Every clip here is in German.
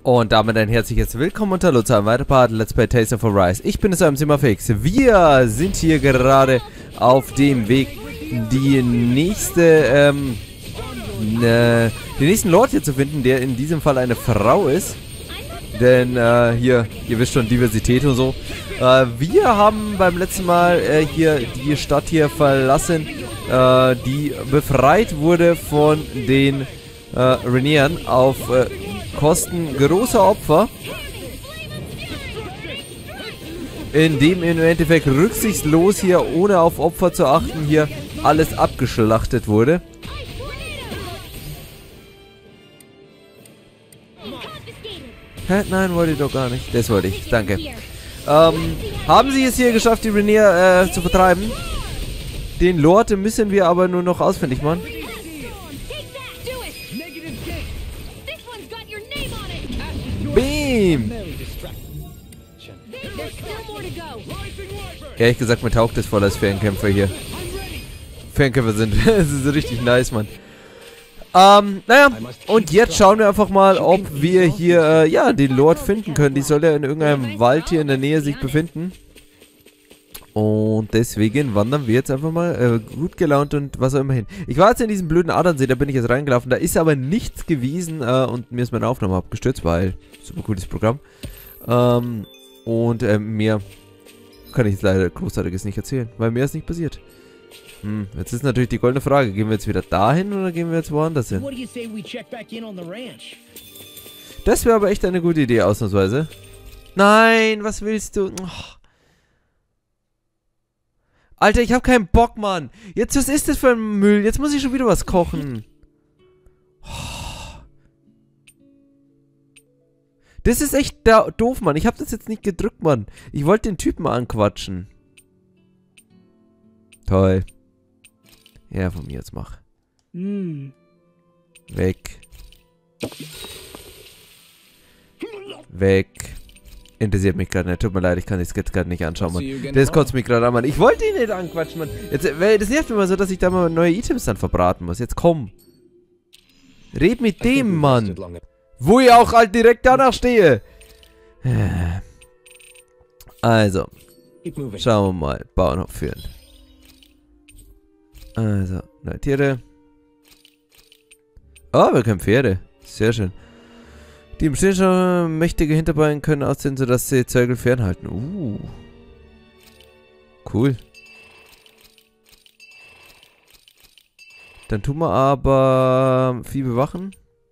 Und damit ein herzliches Willkommen und Hallo zu einem weiteren Part Let's Play Tales of Arise. Ich bin es am Simafix. Wir sind hier gerade auf dem Weg, den nächsten Lord hier zu finden, der in diesem Fall eine Frau ist. Denn hier, ihr wisst schon, Diversität und so. Wir haben beim letzten Mal hier die Stadt hier verlassen, die befreit wurde von den Rhaenyren auf Kosten großer Opfer, indem im Endeffekt rücksichtslos hier, ohne auf Opfer zu achten, hier alles abgeschlachtet wurde. Hä? Nein, wollte ich doch gar nicht. Das wollte ich. Danke. Haben sie es hier geschafft, die Rhaenyra zu vertreiben? Den Lord müssen wir aber nur noch ausfindig machen. Beam! Ehrlich gesagt, mir taugt es voll als Fernkämpfer hier. Fernkämpfer sind so richtig nice, Mann. Naja, und jetzt schauen wir einfach mal, ob wir hier, ja, den Lord finden können. Die soll ja in irgendeinem Wald hier in der Nähe sich befinden. Und deswegen wandern wir jetzt einfach mal gut gelaunt und was auch immer hin. Ich war jetzt in diesem blöden Adernsee, da bin ich jetzt reingelaufen. Da ist aber nichts gewesen und mir ist meine Aufnahme abgestürzt, weil super cooles Programm. Mehr kann ich jetzt leider Großartiges nicht erzählen, weil mir ist nicht passiert. Jetzt ist natürlich die goldene Frage, gehen wir jetzt wieder dahin oder gehen wir jetzt woanders hin? Das wäre aber echt eine gute Idee, ausnahmsweise. Nein, was willst du? Oh. Alter, ich hab keinen Bock, Mann. Jetzt, was ist das für ein Müll? Jetzt muss ich schon wieder was kochen. Oh. Das ist echt doof, Mann. Ich hab das jetzt nicht gedrückt, Mann. Ich wollte den Typen anquatschen. Toll. Ja, von mir jetzt mach. Weg. Weg. Interessiert mich gerade nicht. Tut mir leid, ich kann das jetzt gerade nicht anschauen, Mann. Das kotzt mich gerade an, Mann. Ich wollte ihn nicht anquatschen, Mann. Jetzt, das nervt mich mal so, dass ich da mal neue Items dann verbraten muss. Jetzt komm. Red mit dem, Mann. Wo ich auch halt direkt danach stehe. Also. Schauen wir mal. Bauernhof führen. Also, neue Tiere. Oh, wir können Pferde. Sehr schön. Die im Stehen schon mächtige Hinterbeine können aussehen, sodass sie Zeugen fernhalten. Cool. Dann tun wir aber Vieh bewachen.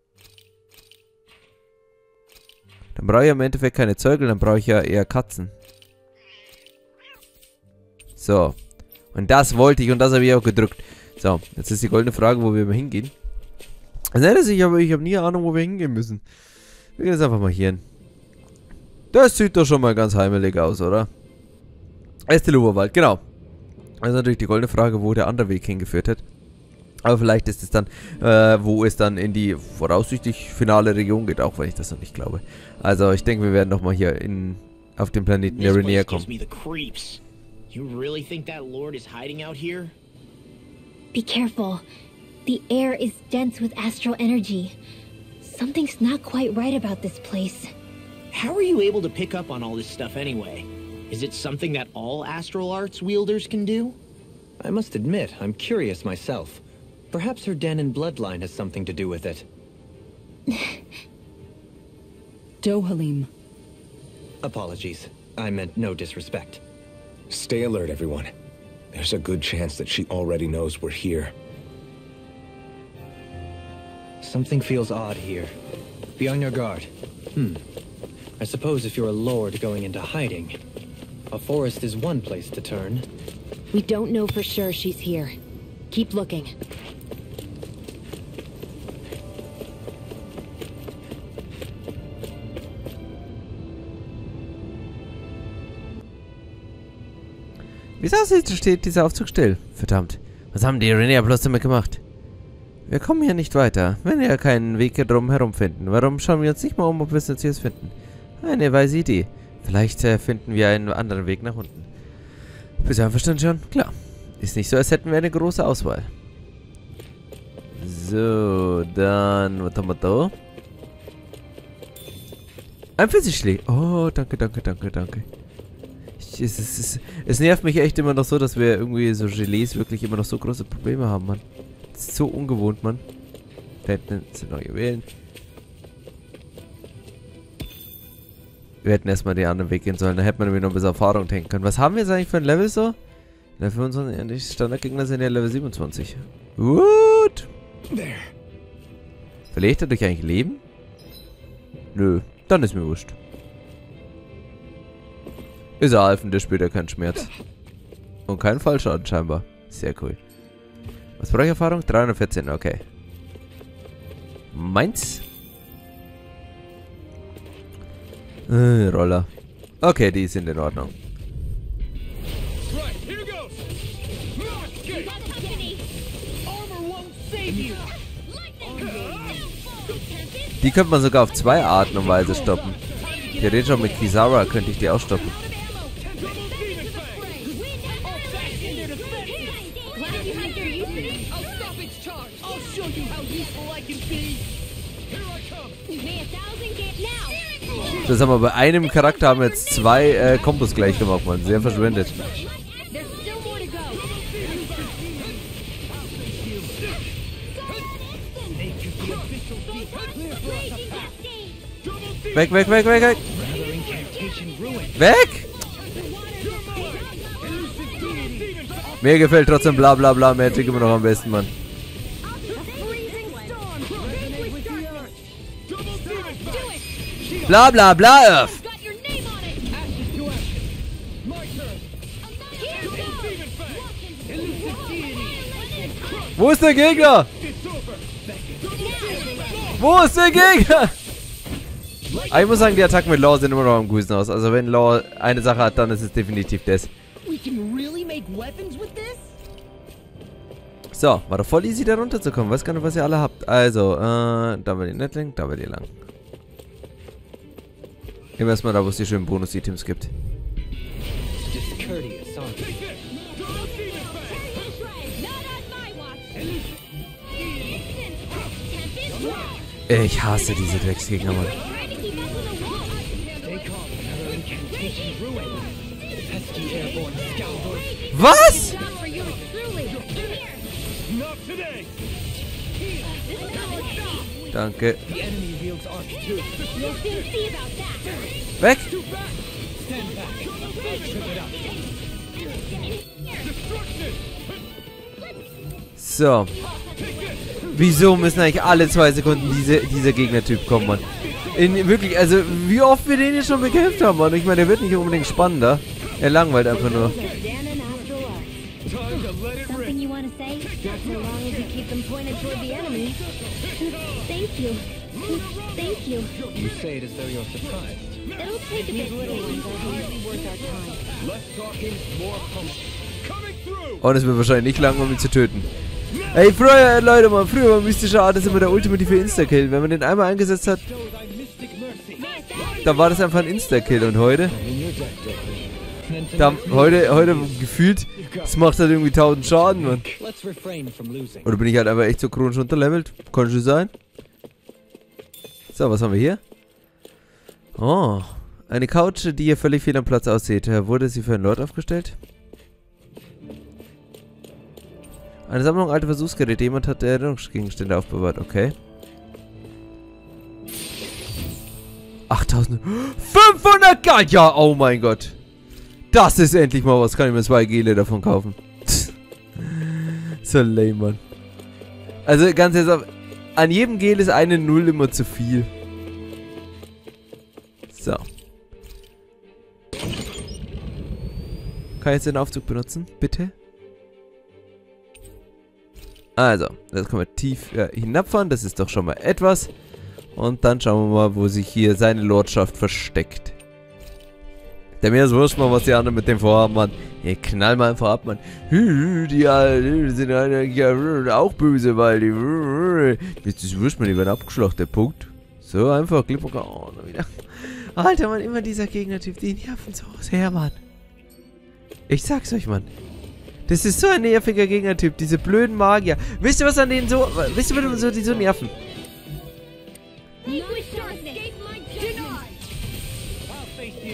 Dann brauche ich im Endeffekt keine Zeugen, dann brauche ich ja eher Katzen. So. Und das wollte ich und das habe ich auch gedrückt. So, jetzt ist die goldene Frage, wo wir hingehen. Also, ich habe nie Ahnung, wo wir hingehen müssen. Wir gehen jetzt einfach mal hier hin. Das sieht doch schon mal ganz heimelig aus, oder? Esteluberwald, genau. Das ist natürlich die goldene Frage, wo der andere Weg hingeführt hat. Aber vielleicht ist es dann, wo es dann in die voraussichtlich finale Region geht, auch wenn ich das noch nicht glaube. Also ich denke, wir werden noch mal hier auf dem Planeten der Rhaenyra kommen. You really think that Lord is hiding out here? Be careful. The air is dense with astral energy. Something's not quite right about this place. How are you able to pick up on all this stuff anyway? Is it something that all astral arts wielders can do? I must admit, I'm curious myself. Perhaps her Danon bloodline has something to do with it. Dohalim. Apologies. I meant no disrespect. Stay alert, everyone. There's a good chance that she already knows we're here. Something feels odd here. Be on your guard. I suppose if you're a lord going into hiding, a forest is one place to turn. We don't know for sure she's here. Keep looking. Wieso steht dieser Aufzug still? Verdammt. Was haben die Rhaenyra bloß damit gemacht? Wir kommen hier nicht weiter. Wenn wir keinen Weg hier drum herum finden, warum schauen wir uns nicht mal um, ob wir es jetzt hier finden? Eine weise Idee. Vielleicht finden wir einen anderen Weg nach unten. Bist du einverstanden schon? Klar. Ist nicht so, als hätten wir eine große Auswahl. So, dann, was haben wir da? Ein Pfirsichschlee. Oh, danke, danke, danke, danke. Es nervt mich echt immer noch so, dass wir irgendwie so Gelees wirklich immer noch so große Probleme haben, Mann. Das ist so ungewohnt, Mann. Da hinten sind neue Wählen. Wir hätten erstmal den anderen Weg gehen sollen. Da hätte man nämlich noch ein bisschen Erfahrung tanken können. Was haben wir jetzt eigentlich für ein Level so? Level 25. Ja, die Standardgegner sind ja Level 27. Gut. Verliere ich dadurch eigentlich Leben? Nö. Dann ist mir wurscht. Ist er halfen, der spürt ja keinen Schmerz. Und keinen Fallschaden scheinbar. Sehr cool. Was brauche ich Erfahrung? 314, okay. Meins? Roller. Okay, die sind in Ordnung. Die könnte man sogar auf 2 Arten und Weise stoppen. Theoretisch auch mit Kisara könnte ich die auch stoppen. Das haben wir bei einem Charakter haben wir jetzt 2 Kombos gleich gemacht, man. Sehr verschwendet. Weg, weg, weg, weg, weg! Weg! Mir gefällt trotzdem bla bla bla Magic immer noch am besten, Mann. Bla bla bla Earth! Wo ist der Gegner? Wo ist der Gegner? Ich muss sagen, die Attacken mit Law sind immer noch am coolsten aus. Also wenn Law eine Sache hat, dann ist es definitiv das. So, war doch voll easy da runterzukommen. Weiß gar nicht, was ihr alle habt. Also, da war die Netling, da war die lang. Immer erstmal da, wo es die schönen Bonus-Items gibt. Ich hasse diese Drecksgegner, Mann. Was? Danke. Weg! So. Wieso müssen eigentlich alle 2 Sekunden dieser Gegnertyp kommen, Mann? Wirklich, also wie oft wir den hier schon bekämpft haben, Mann. Ich meine, der wird nicht unbedingt spannender. Er langweilt einfach nur. You say it as though you're surprised. It'll take a bit to worth our time. Less talking, more pumping. Und es wird wahrscheinlich nicht lang, um ihn zu töten. Ey, früher, Leute, mal, früher war mystischer Art ist immer der ultimative Insta-Kill. Wenn man den einmal eingesetzt hat, dann war das einfach ein Insta-Kill. Und heute? Heute gefühlt, das macht halt irgendwie 1000 Schaden, Mann. Oder bin ich halt einfach echt so chronisch unterlevelt? Kann schon sein. So, was haben wir hier? Oh, eine Couch, die hier völlig fehl am Platz aussieht. Wurde sie für einen Lord aufgestellt? Eine Sammlung alter Versuchsgeräte. Jemand hat Erinnerungsgegenstände aufbewahrt. Okay. 8500 Gold! Ja, oh mein Gott. Das ist endlich mal was. Kann ich mir 2 Gele davon kaufen. So lame, Mann. Also, ganz ehrlich, an jedem Gel ist eine 0 immer zu viel. So. Kann ich jetzt den Aufzug benutzen? Bitte? Also, jetzt können wir tief hinabfahren. Das ist doch schon mal etwas. Und dann schauen wir mal, wo sich hier seine Lordschaft versteckt. Der mir ist wurscht mal, was die anderen mit dem vorhaben, Mann. Hier, knall mal einfach ab, Mann. Die sind eigentlich auch böse, weil die... Jetzt ist wurscht, man, die werden abgeschlachtet, Punkt. So einfach, klipp und klar. Wieder. Alter, Mann, immer dieser Gegnertyp, die nerven so sehr, Mann. Ich sag's euch, Mann. Das ist so ein nerviger Gegnertyp, diese blöden Magier. Wisst ihr, was an denen so... Wisst ihr, was die so nerven?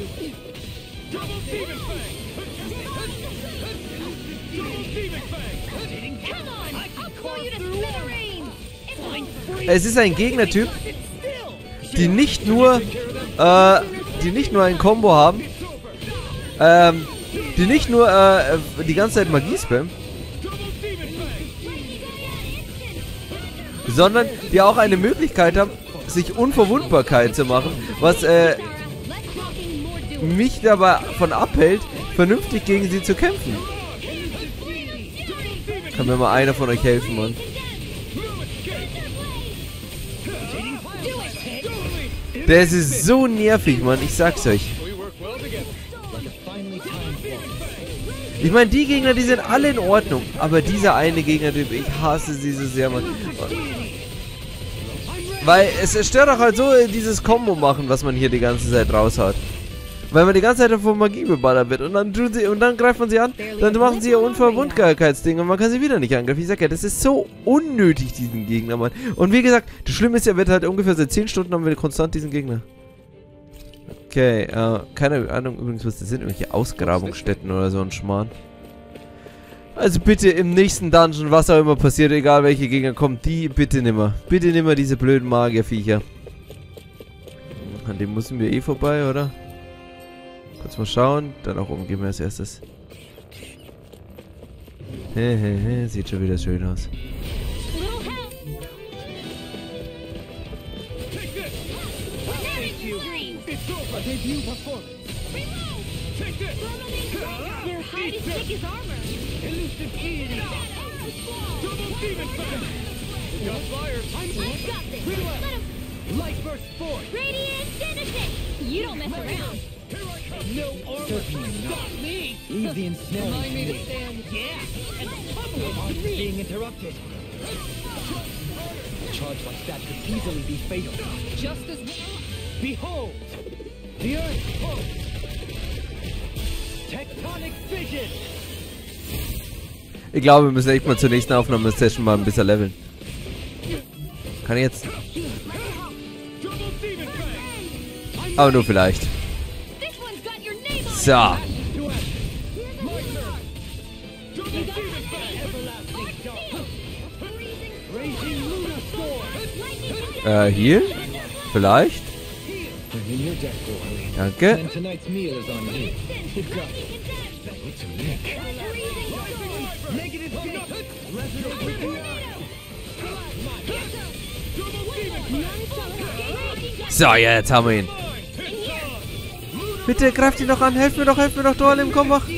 Es ist ein Gegnertyp, die nicht nur ein Combo haben, die nicht nur die ganze Zeit Magie spammen, sondern die auch eine Möglichkeit haben, sich Unverwundbarkeit zu machen, was mich dabei davon abhält, vernünftig gegen sie zu kämpfen. Kann mir mal einer von euch helfen, Mann. Das ist so nervig, Mann. Ich sag's euch. Ich meine, die Gegner, die sind alle in Ordnung. Aber dieser eine Gegnertyp, ich hasse sie so sehr, Mann. Weil es stört auch halt so dieses Combo machen, was man hier die ganze Zeit raushaut. Weil man die ganze Zeit von Magie beballert wird. Und dann greift man sie an, dann machen sie ihr Unverwundbarkeitsding und man kann sie wieder nicht angreifen. Ich sag ja, das ist so unnötig, diesen Gegner, Mann. Und wie gesagt, das Schlimme ist ja, wird halt ungefähr seit 10 Stunden haben wir konstant diesen Gegner. Okay, keine Ahnung übrigens, was das sind. Irgendwelche Ausgrabungsstätten oder so ein Schmarrn. Also bitte im nächsten Dungeon, was auch immer passiert, egal welche Gegner kommen, die bitte nimmer. Bitte nimmer diese blöden Magierviecher. An dem müssen wir eh vorbei, oder? Kurz mal schauen, dann auch oben gehen wir als erstes. Sieht schon wieder schön aus. Leave the ensnaring to me. Being interrupted. A charge like that could easily be fatal. Just as behold, the earth pulse. Tectonic fission. Ich glaube, wir müssen echt mal zur nächsten Aufnahmesession mal ein bisschen leveln. Kann ich jetzt? Aber nur vielleicht. So. Hier? Vielleicht? Danke. So, ja, jetzt haben wir ihn. Bitte, greift ihn doch an. Helf mir doch, Dohalim, komm mach.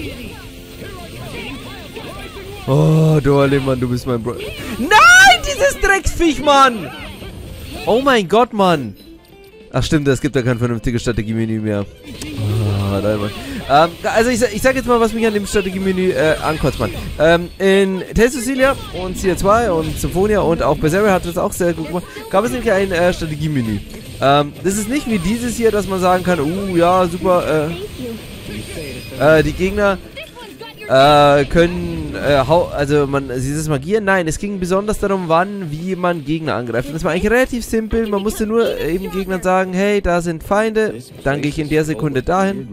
Oh, Dohalim, Mann, du bist mein Bro. Nein, dieses Drecksviech, Mann! Oh mein Gott, Mann. Ach stimmt, es gibt ja kein vernünftiges Strategiemenü mehr. Oh, nein, Mann. Also ich sag jetzt mal, was mich an dem Strategiemenü ankotzt, Mann. In Tales of Xillia und Civ 2 und Symphonia und auch Berseria hat das auch sehr gut gemacht. Gab es nämlich ein Strategiemenü. Das ist nicht wie dieses hier, dass man sagen kann, ja, super, die Gegner können, dieses Magieren, nein, es ging besonders darum, wie man Gegner angreift. Und das war eigentlich relativ simpel, man musste nur eben Gegnern sagen, hey, da sind Feinde, dann gehe ich in der Sekunde dahin.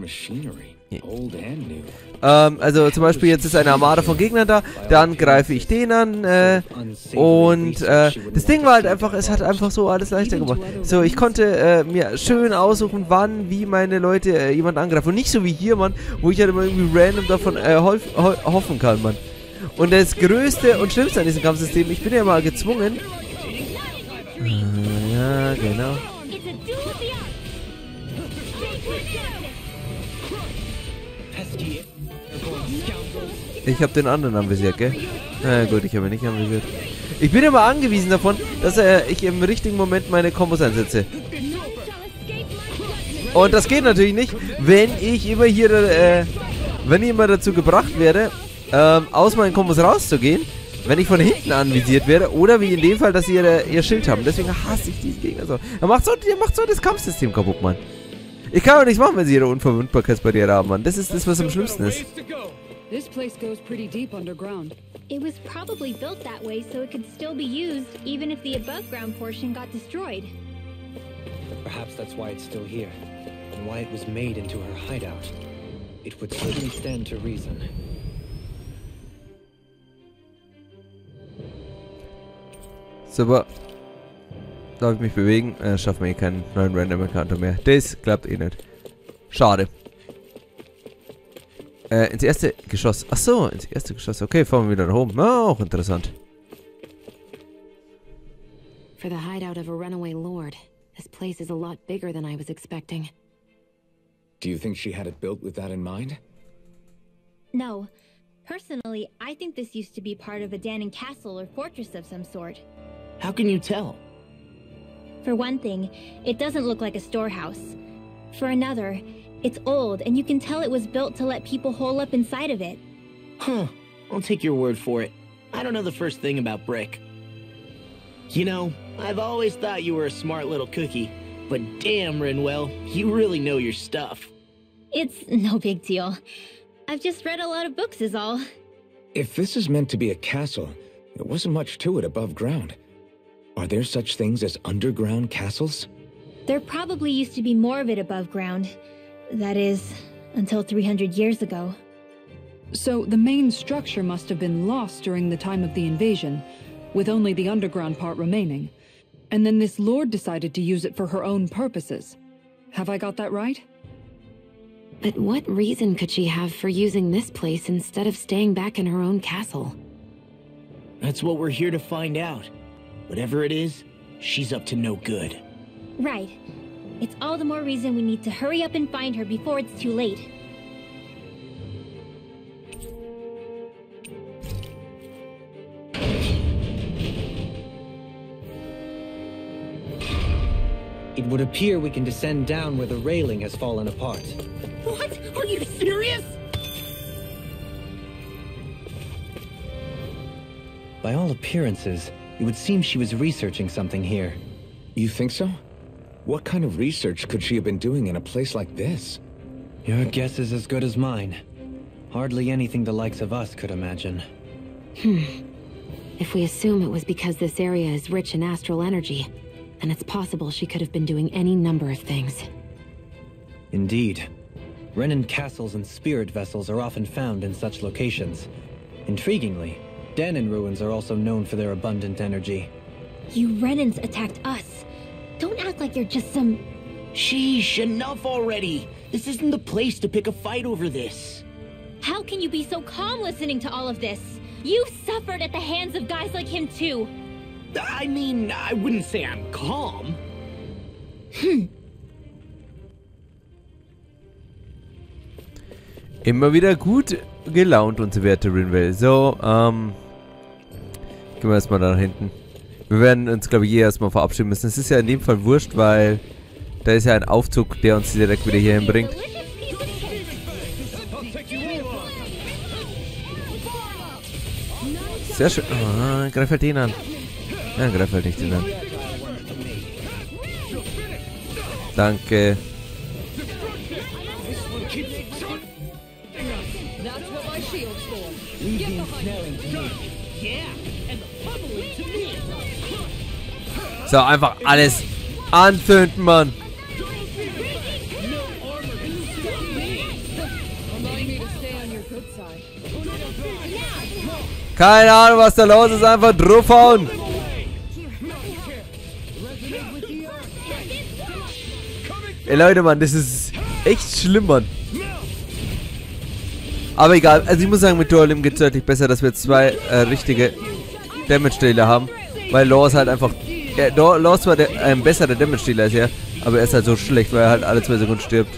Also zum Beispiel jetzt ist eine Armada von Gegnern da, dann greife ich den an, das Ding war halt einfach, es hat einfach so alles leichter gemacht. So, ich konnte mir schön aussuchen, wie meine Leute jemanden angreifen. Und nicht so wie hier, Mann, wo ich halt immer irgendwie random davon hoffen kann, Mann. Und das Größte und Schlimmste an diesem Kampfsystem, ich bin ja mal gezwungen. Ja, genau. Ich habe den anderen anvisiert, gell? Na gut, ich habe ihn nicht anvisiert. Ich bin immer angewiesen davon, dass ich im richtigen Moment meine Kombos einsetze. Und das geht natürlich nicht, wenn ich immer hier, wenn ich immer dazu gebracht werde, aus meinen Kombos rauszugehen, wenn ich von hinten anvisiert werde, oder wie in dem Fall, dass sie ihr Schild haben. Deswegen hasse ich diesen Gegner so. Er macht so das Kampfsystem kaputt, Mann. Ich kann auch nichts machen, wenn sie ihre Unverwundbarkeitsbarriere haben, Mann. Das ist das, was am schlimmsten ist. This place goes pretty deep underground. It was probably built that way so it could still be used even if the above ground portion got destroyed. Perhaps that's why it's still here. on why it was made into her hideout. It would certainly stand to reason. Super. Darf ich mich bewegen? Schaffen wir hier keinen neuen Random Encounter mehr. Das klappt eh nicht. Schade. Ins erste Geschoss. Achso, ins erste Geschoss. Okay, fahren wir wieder nach oben. Oh, auch interessant. For the hideout of a runaway lord, this place is a lot bigger than I was expecting. Do you think she had it built with that in mind? No. Personally, I think this used to be part of a Danon castle or fortress of some sort. How can you tell? For one thing, it doesn't look like a storehouse. For another, it's old, and you can tell it was built to let people hole up inside of it. Huh. I'll take your word for it. I don't know the first thing about brick. You know, I've always thought you were a smart little cookie, but damn, Rinwell, you really know your stuff. It's no big deal. I've just read a lot of books is all. If this is meant to be a castle, there wasn't much to it above ground. Are there such things as underground castles? There probably used to be more of it above ground. That is, until 300 years ago. So the main structure must have been lost during the time of the invasion, with only the underground part remaining. And then this lord decided to use it for her own purposes. Have I got that right? But what reason could she have for using this place instead of staying back in her own castle? That's what we're here to find out. Whatever it is, she's up to no good. Right. It's all the more reason we need to hurry up and find her before it's too late. It would appear we can descend down where the railing has fallen apart. What? Are you serious? By all appearances, it would seem she was researching something here. You think so? What kind of research could she have been doing in a place like this? Your guess is as good as mine. Hardly anything the likes of us could imagine. If we assume it was because this area is rich in astral energy, then it's possible she could have been doing any number of things. Indeed. Renan castles and spirit vessels are often found in such locations. Intriguingly, Danon ruins are also known for their abundant energy. You Renans attacked us. Don't act like you're just some... Sheesh, enough already. This isn't the place to pick a fight over this. How can you be so calm listening to all of this? You suffered at the hands of guys like him too. I mean, I wouldn't say I'm calm. Immer wieder gut gelaunt, unsere werte Rinwell. So, gehen wir erstmal da nach hinten. Wir werden uns, glaube ich, erstmal verabschieden müssen. Es ist ja in dem Fall wurscht, weil da ist ja ein Aufzug, der uns direkt wieder hier hinbringt. Sehr schön. Oh, greif halt den an. Ja, greif halt nicht den an. Danke. So, einfach alles anzünden, Mann. Keine Ahnung, was da los ist. Einfach draufhauen. Ey, Leute, Mann, das ist echt schlimm, Mann. Aber egal. Also ich muss sagen, mit Dualim geht es deutlich besser, dass wir jetzt zwei richtige Damage-Dealer haben. Weil Law ist halt einfach... Law ist zwar ein besserer Damage-Dealer als er, aber er ist halt so schlecht, weil er halt alle 2 Sekunden stirbt.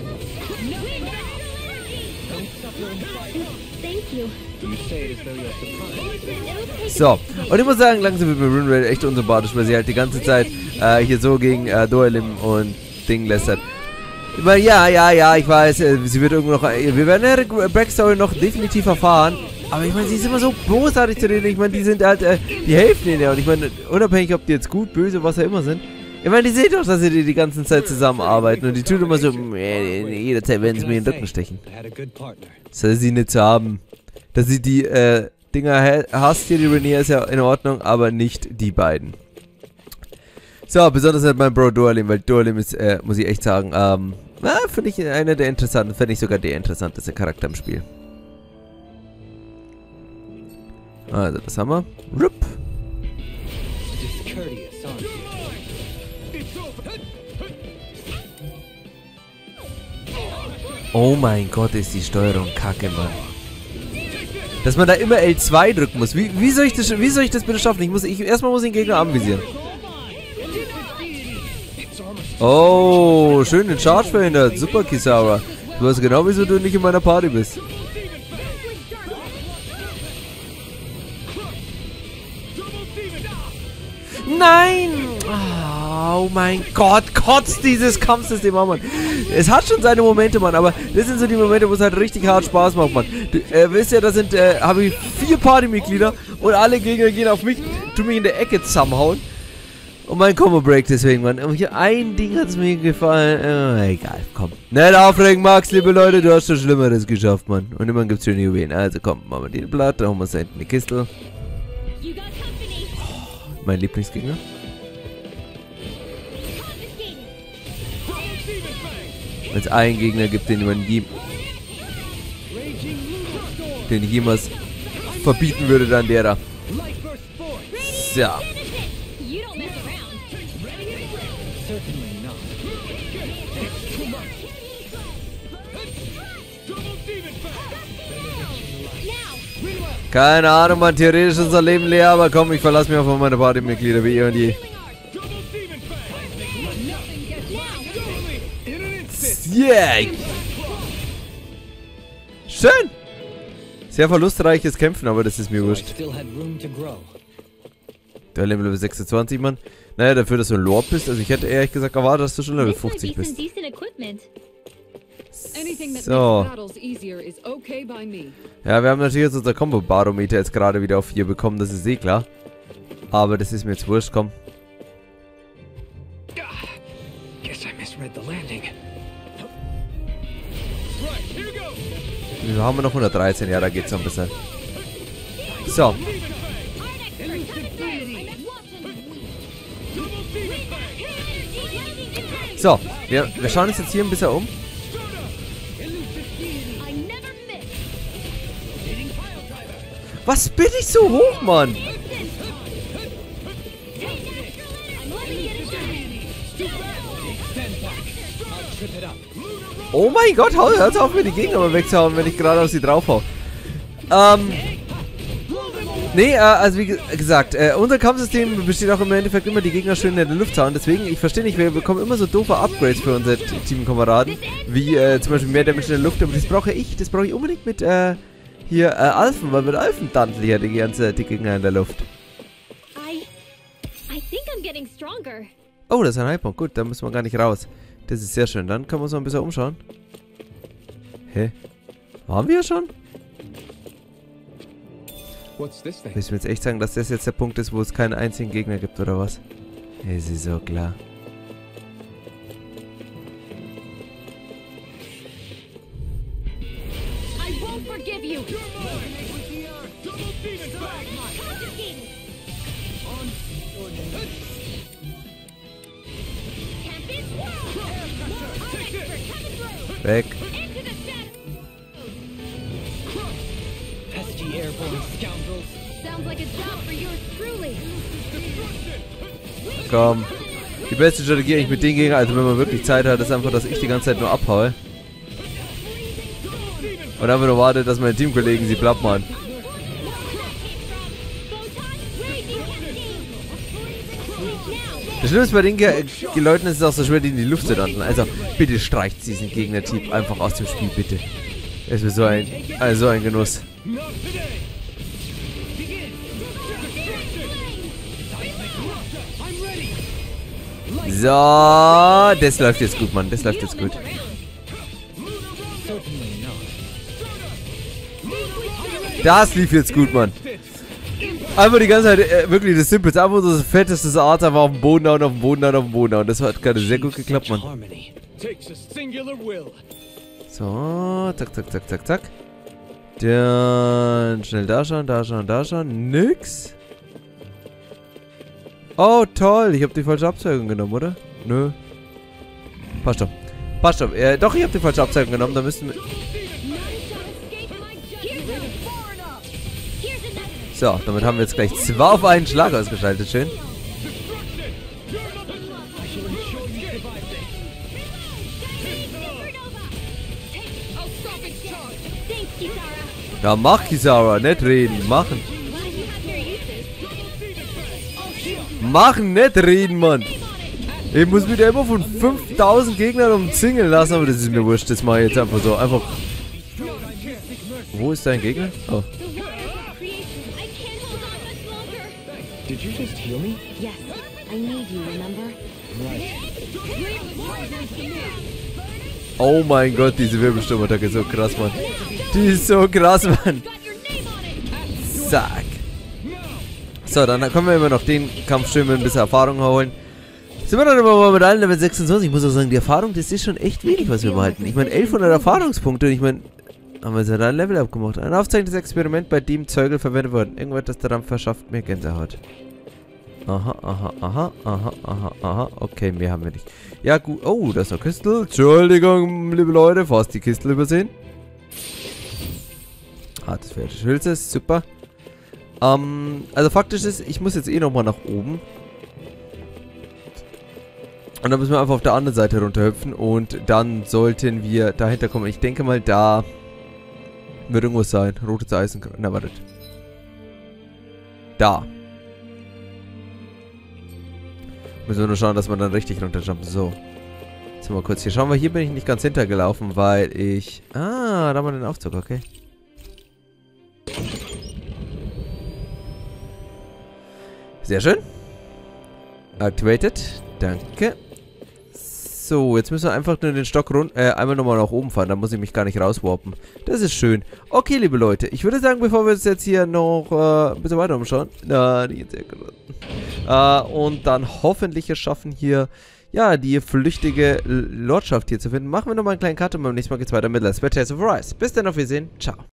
So, und ich muss sagen, langsam wird mir Rinwell echt unsympathisch, weil sie halt die ganze Zeit hier so gegen Dualim und Ding lästert. Ich meine, ja, ich weiß, sie wird irgendwo noch... Wir werden ihre Backstory noch definitiv erfahren. Aber ich meine, sie ist immer so bösartig zu denen. Ich meine, die sind halt, die helfen ihnen ja. Und ich meine, unabhängig, ob die jetzt gut, böse, was auch immer sind. Ich meine, die sehen doch, dass sie die ganze Zeit zusammenarbeiten. Und die tun immer so, jederzeit werden sie mir in den Rücken stechen. Das soll sie nicht zu haben. Dass sie die, Dinger hasst hier, die Rainier ist ja in Ordnung, aber nicht die beiden. So, besonders halt mein Bro Dualim, weil Dualim ist, muss ich echt sagen, Ja, finde ich einer der interessanten, finde ich sogar der interessanteste Charakter im Spiel. Also, das haben wir. Rup. Oh mein Gott, ist die Steuerung kacke, Mann. Dass man da immer L2 drücken muss. Wie soll ich das bitte schaffen? Erstmal muss ich den Gegner anvisieren. Oh, schön den Charge verhindert. Super, Kisawa. Du weißt genau, wieso du nicht in meiner Party bist. Nein! Oh mein Gott, kotzt dieses Kampfsystem an, Mann. Es hat schon seine Momente, Mann, aber das sind so die Momente, wo es halt richtig hart Spaß macht, Mann. Du wisst ja, da habe ich 4 Partymitglieder und alle Gegner gehen auf mich, tun mich in der Ecke zusammenhauen. Und mein Combo-Break deswegen, Mann. Und hier ein Ding hat es mir gefallen. Egal, komm. Nicht aufregen, Max, liebe Leute, du hast schon Schlimmeres geschafft, Mann. Und immerhin gibt es schöne Juwelen. Also komm, machen wir den Blatt, da holen wir uns da hinten die Kiste. Oh, mein Lieblingsgegner. Wenn es einen Gegner gibt, den ich jemals verbieten würde, dann der da. So. Keine Ahnung, man, theoretisch ist unser Leben leer, aber komm, ich verlasse mich auf meine Partymitglieder wie eh und je. Yeah! Schön! Sehr verlustreiches Kämpfen, aber das ist mir wurscht. Der Level 26, Mann. Naja, dafür, dass du ein Lord bist, also ich hätte ehrlich gesagt erwartet, dass du schon Level 50 bist. So. Ja, wir haben natürlich jetzt unser Combo-Barometer jetzt gerade wieder auf 4 bekommen, das ist eh klar. Aber das ist mir jetzt wurscht, komm. Wir haben noch 113, ja, da geht's noch ein bisschen. So. So, wir schauen uns jetzt hier ein bisschen um. Was bin ich so hoch, Mann? Oh mein Gott, hört auf, mir die Gegner mal wegzuhauen, wenn ich gerade auf sie draufhau. Nee, also wie gesagt, unser Kampfsystem besteht auch im Endeffekt immer, die Gegner schön in der Luft zu hauen. Deswegen, ich verstehe nicht, wir bekommen immer so doofe Upgrades für unsere Teamkameraden. Wie zum Beispiel mehr Damage in der Luft, aber das brauche ich unbedingt mit, hier, Alphen, weil mit Alphen dantel hier die Gegner in der Luft. Oh, das ist ein Highpunkt, gut, da müssen wir gar nicht raus. Das ist sehr schön, dann können wir uns noch ein bisschen umschauen. Hä? Waren wir schon? Willst du mir jetzt echt sagen, dass das jetzt der Punkt ist, wo es keinen einzigen Gegner gibt, oder was? Es ist so klar. Weg. Komm. Die beste Strategie eigentlich mit den Gegnern, also wenn man wirklich Zeit hat, ist einfach, dass ich die ganze Zeit nur abhaue. Und einfach nur warte, dass meine Teamkollegen sie platt machen. Das Schlimme ist, bei den Leuten ist es auch so schwer, die in die Luft zu landen. Also, bitte streicht diesen Gegner-Typ einfach aus dem Spiel, bitte. Es wird so ein Genuss. So, das läuft jetzt gut, Mann. Das läuft jetzt gut. Das lief jetzt gut, Mann. Einfach die ganze Zeit, wirklich das Simpelste. Einfach so das fetteste Art, einfach auf dem Boden hauen, auf dem Boden hauen, auf dem Boden hauen. Das hat gerade sehr gut geklappt, Mann. So, zack, zack, zack, zack, zack. Dann schnell da schauen, da schauen, da schauen. Nix. Oh, toll. Ich habe die falsche Abzweigung genommen, oder? Nö. Passt schon. Passt schon. Doch, ich habe die falsche Abzeigung genommen. Da müssten wir... So, damit haben wir jetzt gleich 2 auf einen Schlag ausgeschaltet. Schön. Ja, mach, Kisara. Nicht reden. Machen. Machen, nicht reden, Mann. Ich muss mich da immer von 5000 Gegnern umzingeln lassen, aber das ist mir wurscht. Das mache ich jetzt einfach so. Einfach. Wo ist dein Gegner? Oh. Did you just heal me? Yes, I need you, remember? Oh mein Gott, diese Wirbelsturmattacke ist so krass, Mann. Die ist so krass, Mann. Zack. So, dann können wir immer noch den Kampf schön mit ein bisschen Erfahrung holen. Sind wir dann aber mal mit allen Level 26. Ich muss auch sagen, die Erfahrung, das ist schon echt wenig, was wir behalten. Ich meine, 1100 Erfahrungspunkte und ich meine, haben wir jetzt ein Level abgemacht. Ein aufzeichnendes Experiment, bei dem Zeugel verwendet worden. Irgendwas daran verschafft mir Gänsehaut. Aha, aha, aha, aha, aha, aha. Okay, mehr haben wir nicht. Ja, gut. Oh, das ist noch Kistel. Entschuldigung, liebe Leute, fast die Kistel übersehen. Ah, das wäre Schilze, super. Also faktisch ist, ich muss jetzt eh nochmal nach oben. Und dann müssen wir einfach auf der anderen Seite runterhüpfen und dann sollten wir dahinter kommen. Ich denke mal, da wird irgendwas sein. Rotes Eisen. Na, wartet. Da. Müssen wir nur schauen, dass wir dann richtig runterjumpen. So. Jetzt mal kurz hier. Schauen wir, hier bin ich nicht ganz hintergelaufen, weil ich... Ah, da haben wir den Aufzug, okay. Sehr schön. Activated. Danke. So, jetzt müssen wir einfach nur den Stock einmal nochmal nach oben fahren. Da muss ich mich gar nicht rauswarpen. Das ist schön. Okay, liebe Leute. Ich würde sagen, bevor wir uns jetzt hier noch ein bisschen weiter umschauen. Na, die sehr gut. Und dann hoffentlich es schaffen, hier ja, die flüchtige Lordschaft hier zu finden. Machen wir nochmal einen kleinen Cut und beim nächsten Mal geht's weiter mit Let's Play Tales of Arise. Bis dann, auf Wiedersehen. Ciao.